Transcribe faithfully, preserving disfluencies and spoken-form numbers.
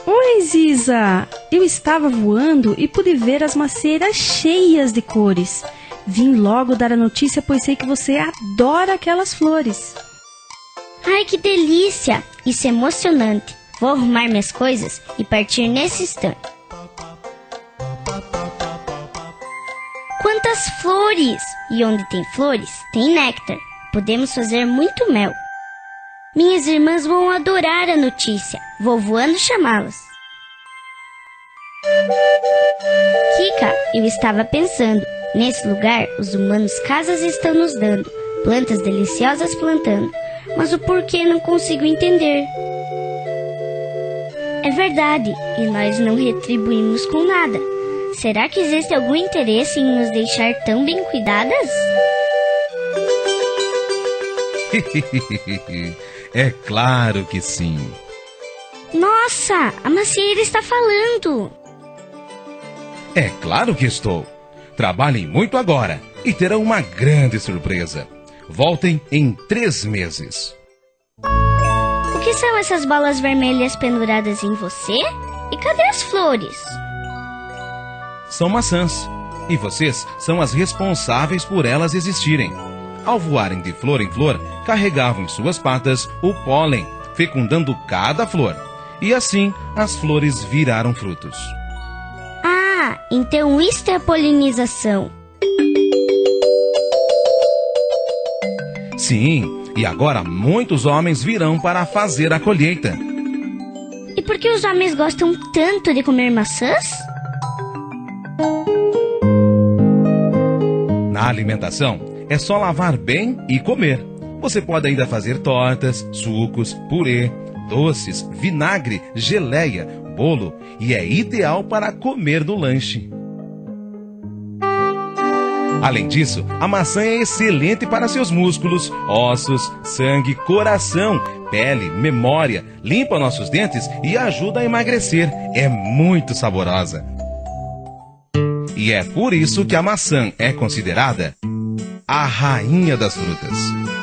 Oi, Ziza! Eu estava voando e pude ver as macieiras cheias de cores. Vim logo dar a notícia, pois sei que você adora aquelas flores. Ai, que delícia! Isso é emocionante. Vou arrumar minhas coisas e partir nesse instante. Quantas flores! E onde tem flores, tem néctar. Podemos fazer muito mel. Minhas irmãs vão adorar a notícia. Vou voando chamá-las. Kika, eu estava pensando. Nesse lugar, os humanos casas estão nos dando, plantas deliciosas plantando. Mas o porquê não consigo entender. É verdade, e nós não retribuímos com nada. Será que existe algum interesse em nos deixar tão bem cuidadas? É claro que sim. Nossa, a macieira está falando. É claro que estou. Trabalhem muito agora e terão uma grande surpresa. Voltem em três meses. O que são essas bolas vermelhas penduradas em você? E cadê as flores? São maçãs, e vocês são as responsáveis por elas existirem. Ao voarem de flor em flor, carregavam em suas patas o pólen, fecundando cada flor. E assim, as flores viraram frutos. Ah, então isto é a polinização. Sim, e agora muitos homens virão para fazer a colheita. E por que os homens gostam tanto de comer maçãs? Na alimentação, é só lavar bem e comer. Você pode ainda fazer tortas, sucos, purê, doces, vinagre, geleia, bolo e é ideal para comer no lanche. Além disso, a maçã é excelente para seus músculos, ossos, sangue, coração, pele, memória, limpa nossos dentes e ajuda a emagrecer. É muito saborosa. E é por isso que a maçã é considerada a rainha das frutas.